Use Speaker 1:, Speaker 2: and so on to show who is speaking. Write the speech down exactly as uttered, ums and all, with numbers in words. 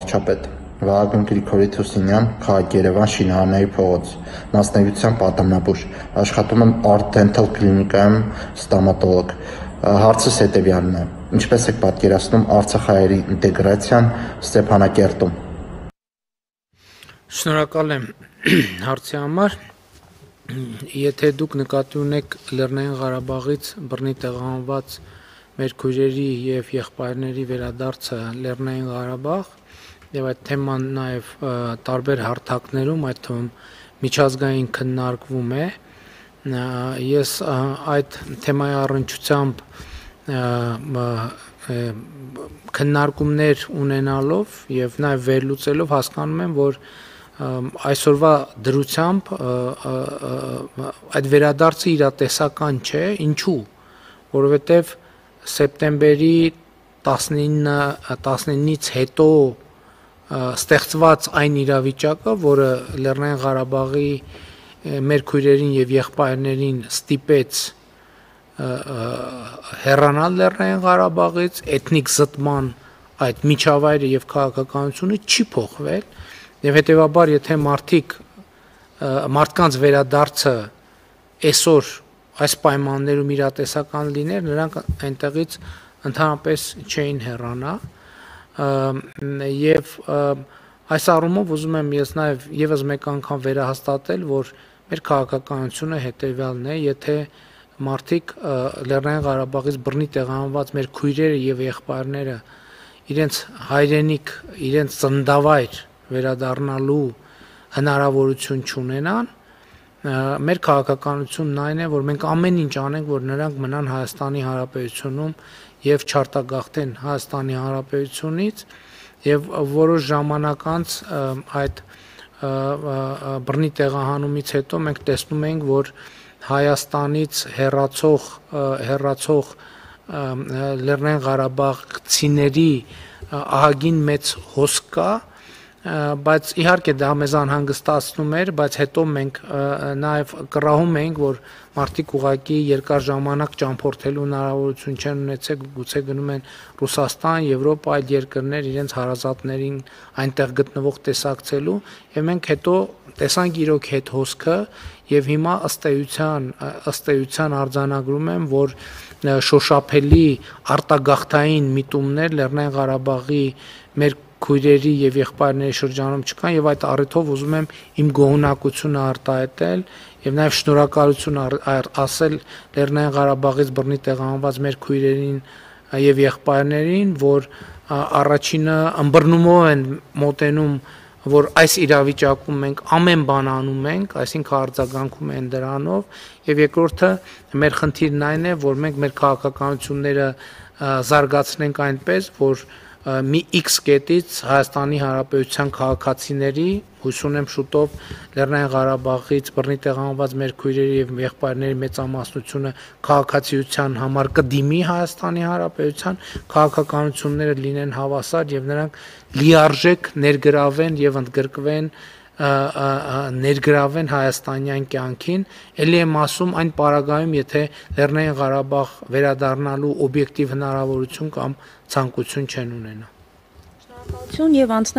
Speaker 1: վարչապետ, Վահագն Գրիգորի Թուսինյան, քաղաք Երևան, Շինարարների փողոց, մասնագիտությամբ պատանաբույժ, աշխատում եմ Art Dental կլինիկայում ստոմատոլոգ։ Հարցս հետևյալն է. ինչպես եք պատկերացնում արցախահայերի ինտեգրացիան Ստեփանակերտում։
Speaker 2: Շնորհակալ եմ հարցի համար։ Եթե դուք նկատի ունեք Լեռնային Ղարաբաղից բռնի տեղահանված մեր քույրերի եւ եղբայրների վերադարձը Լեռնային Ղարաբաղ եւ այդ թեման նաեւ տարբեր հարթակներում, այդ թվում միջազգային քննարկվում է, ես այդ թեմայի առնչությամբ քննարկումներ ունենալով եւ նաեւ վերլուծելով հասկանում եմ, որ այսօրվա դրությամբ այդ վերադարձը իրատեսական չէ, ինչու, որովհետեւ սեպտեմբերի տասնինից հետո ստեղծված այն իրավիճակը, որը Լեռնային Ղարաբաղի մեր քույրերին եւ եղբայրներին ստիպեց հեռանալ Լեռնային Ղարաբաղից, էթնիկ զտման այդ միջավայրը եւ քաղաքականությունը չի փոխվել եւ հետեւաբար եթե մարդիկ մարդկանց վերադարձը այսօր այս պայմաններում իրատեսական լիներ, նրանք այնտեղից ընդհանրապես չէին հեռանա եւ այս առումով ուզում եմ ես նաեւ եւս մեկ անգամ վերահաստատել, որ մեր քաղաքականությունը հետեւյալն է, եթե մարդիկ Լեռնային Ղարաբաղից բռնի տեղահանված մեր քույրերը եւ եղբայրները իրենց հայրենիք, իրենց ծննդավայր վերադառնալու հնարավորություն չունենան, մեր քաղաքականությունն այն է, որ մենք ամեն ինչ անենք, որ նրանք մնան Հայաստանի Հանրապետությունում եւ չարտագաղթեն Հայաստանի Հանրապետությունից եւ որոշ ժամանակ անց այդ բռնի տեղահանումից հետո մենք տեսնում ենք, որ Հայաստանից հեռացող հեռացող Լեռնային Ղարաբաղցիների ահագին մեծ հոսք կա, բայց իհարկե դա մեզ անհանգստացնում էր, բայց հետո մենք նաև կռահում էինք, որ մարդիկ ուղղակի երկար ժամանակ ճամփորդելու հնարավորություն չեն ունեցել, գուցե գնում են Ռուսաստան, Եվրոպա, այլ երկրներ իրենց հարազատներին այնտեղ գտնվող տեսակցելու, եւ մենք հետո տեսանք իրոք հետ հոսքը եւ հիմա ըստ էության ըստ էության արձանագրում եմ, որ շոշափելի արտագաղթային միտումներ Լեռնային Ղարաբաղի մեր քույրերի եւ եղբայրների շրջանում չկան եւ այդ առիթով ուզում եմ իմ գոհունակությունը արտահայտել եւ նաեւ շնորհակալություն ասել Լեռնային Ղարաբաղից բռնի տեղահանված մեր քույրերին եւ եղբայրներին, որ առաջինը ըմբռնումով են մոտենում, որ այս իրավիճակում մենք ամեն բան անում ենք, այսինքն արձագանքում են դրանով, եւ երկրորդը մեր խնդիրն այն է, որ մենք մեր քաղաքականությունները զարգացնենք այնպես, որ մի X կետից Հայաստանի Հանրապետության քաղաքացիների, հույս ունեմ շուտով Լեռնային Ղարաբաղից բռնի տեղահանված մեր քույրերի եւ եղբայրների մեծամասնությունը քաղաքացիության համար կդիմի Հայաստանի Հանրապետության, քաղաքականությունները լինեն հավասար եւ նրանք լիարժեք ներգրավեն եւ ընդգրկվեն ներգրավեն հայաստանյան կյանքին, ելի եմ ասում այն պարագայում, եթե Լեռնային Ղարաբաղ վերադառնալու օբյեկտիվ հնարավորություն կամ ցանկություն չեն ունենա։
Speaker 3: Շնորհակալություն եւ